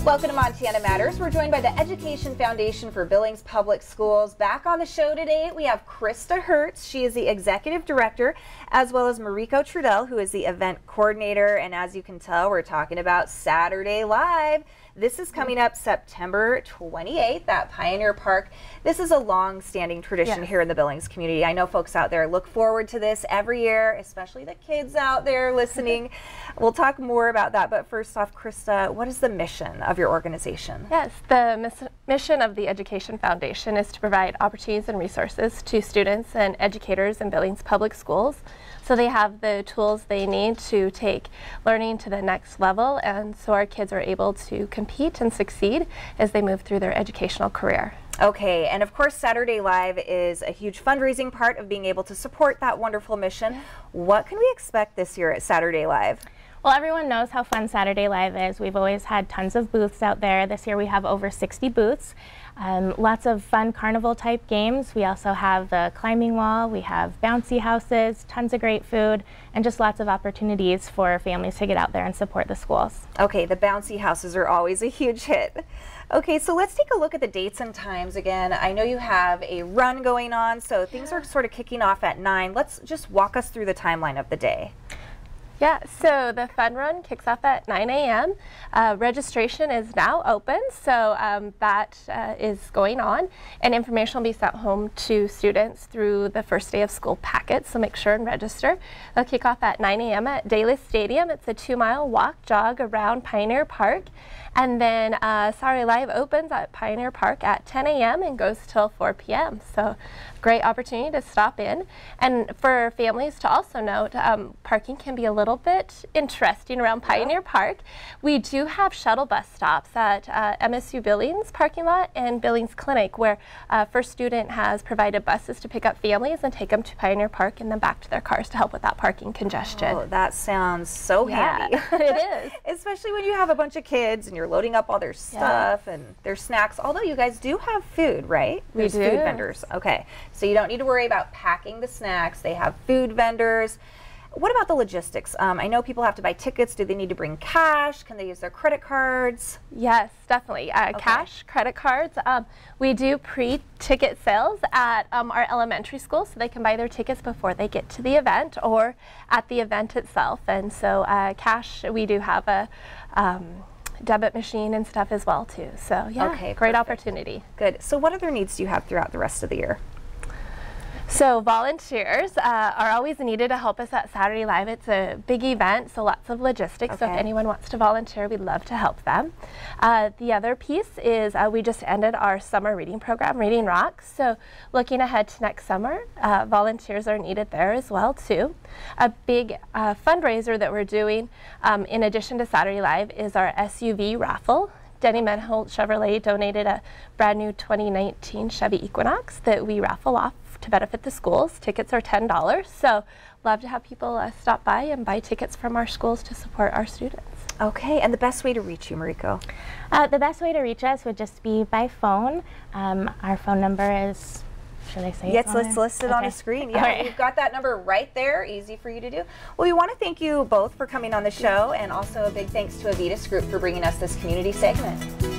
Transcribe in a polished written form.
Welcome to Montana Matters. We're joined by the Education Foundation for Billings Public Schools. Back on the show today, we have Krista Hertz. She is the Executive Director, as well as Mariko Trudell, who is the Event Coordinator. And as you can tell, we're talking about Saturday Live. This is coming up September 28th at Pioneer Park. This is a long-standing tradition here in the Billings community. I know folks out there look forward to this every year, especially the kids out there listening. We'll talk more about that, but first off, Krista, what is the mission of your organization? Yes, the mission of the Education Foundation is to provide opportunities and resources to students and educators in Billings Public Schools so they have the tools they need to take learning to the next level, and so our kids are able to compete and succeed as they move through their educational career. Okay, and of course Saturday Live is a huge fundraising part of being able to support that wonderful mission. What can we expect this year at Saturday Live? Well, everyone knows how fun Saturday Live is. We've always had tons of booths out there. This year we have over 60 booths. Lots of fun carnival type games. We also have the climbing wall, we have bouncy houses, tons of great food, and just lots of opportunities for families to get out there and support the schools. Okay, the bouncy houses are always a huge hit. Okay, so let's take a look at the dates and times again. I know you have a run going on, so things are sort of kicking off at 9. Let's just walk us through the timeline of the day. Yeah, so the fun run kicks off at 9 a.m. Registration is now open, so that is going on, and information will be sent home to students through the first day of school packet, so make sure and register. They'll kick off at 9 a.m. at Daly Stadium. It's a 2-mile walk jog around Pioneer Park, and then Saturday Live opens at Pioneer Park at 10 a.m. and goes till 4 p.m. So great opportunity to stop in. And for families to also note, parking can be a little bit interesting around Pioneer Park. We do have shuttle bus stops at MSU Billings parking lot and Billings Clinic, where First Student has provided buses to pick up families and take them to Pioneer Park and then back to their cars to help with that parking congestion. Oh, that sounds so handy. It is. Especially when you have a bunch of kids and you're loading up all their stuff and their snacks. Although you guys do have food, right? There's food vendors. Okay, so you don't need to worry about packing the snacks. They have food vendors. What about the logistics? I know people have to buy tickets. Do they need to bring cash? Can they use their credit cards? Yes, definitely. Cash, credit cards. We do pre-ticket sales at our elementary school, so they can buy their tickets before they get to the event or at the event itself. And so cash, we do have a debit machine and stuff as well too. So yeah, great opportunity. Good. So what other needs do you have throughout the rest of the year? So volunteers are always needed to help us at Saturday Live. It's a big event, so lots of logistics. So if anyone wants to volunteer, we'd love to help them. The other piece is we just ended our summer reading program, Reading Rocks. So looking ahead to next summer, volunteers are needed there as well too. A big fundraiser that we're doing in addition to Saturday Live is our SUV raffle. Denny Menholt Chevrolet donated a brand new 2019 Chevy Equinox that we raffle off to benefit the schools. Tickets are $10, so love to have people stop by and buy tickets from our schools to support our students. Okay, and the best way to reach you, Mariko? The best way to reach us would just be by phone. Our phone number is, should I say it? Yes, let's list it on the screen. Yeah, we've got that number right there, easy for you to do. Well, we want to thank you both for coming on the show, and also a big thanks to Avitas Group for bringing us this community segment.